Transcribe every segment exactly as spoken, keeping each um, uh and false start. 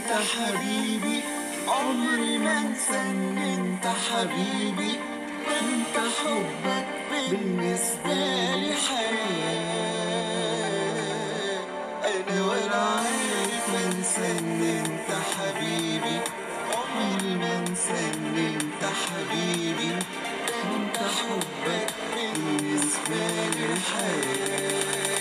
انت حبيبي، عمري ما انسى ان انت حبيبي، انت حبك بالنسبة لي حياة. انا ولا عارف انسى ان انت حبيبي، عمري ما انسى ان انت حبيبي، انت حبك بالنسبة لي حياة.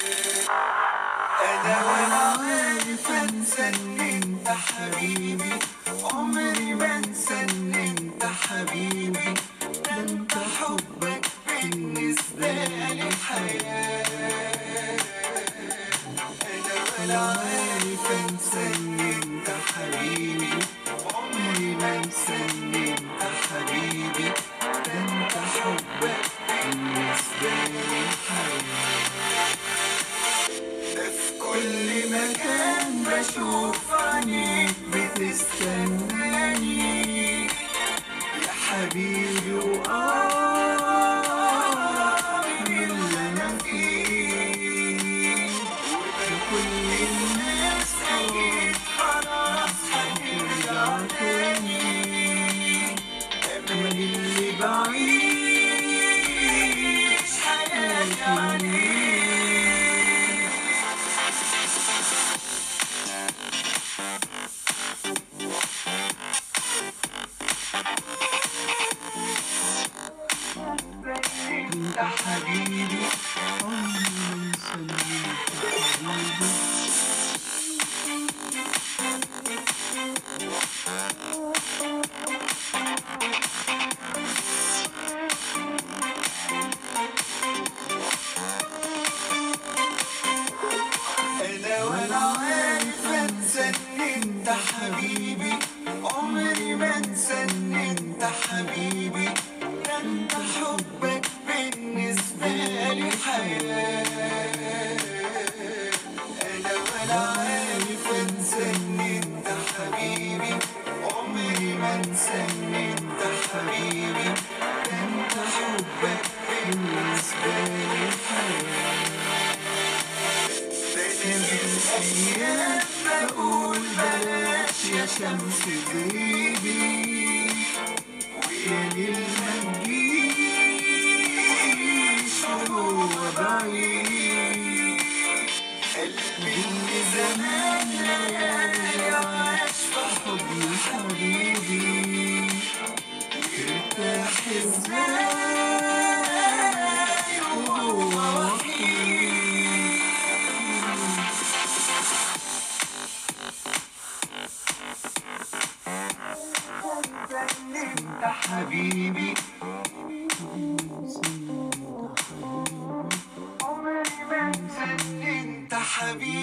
أنا ولا عارف أنسى إن أنت حبيبي، عمري ما أنسى إن أنت حبيبي، ده أنت حبك بالنسبة لي حياة. أنا ولا عارف أنسى إن أنت حبيبي، عمري ما أنسى إن أنت حبيبي، ده أنت حبك بالنسبة لي حياة. في كل مكان بشوف عينيك بتستناني يا حبيبي، وآه من اللي أنا فيه. وكل الناس أكيد خلاص هترجع تاني، أمل اللي بعيش حياتي عليه. انت حبيبي، عمري ما انسى ان انت حبيبي. انا ولا عارف انسى ان انت حبيبي، عمري ما انسى ان انت حبيبي، ده انت حبك بالنسبة لي حياة. أنا ولا عارف أنسى إن أنت حبيبي، عمري ما أنسى إن أنت حبيبي، ده أنت حبك بالنسبة لي حياة. بنادي الأيام بقول بلاش يا شمس غيبي، ويا ليل ما تجيش وهو بعيد. قلبي اللي زمان ليالي عاش في حضن حبيبي، يرتاح ازاي وهو وحيد. انت حبيبي، عمري ما انسى ان انت حبيبي.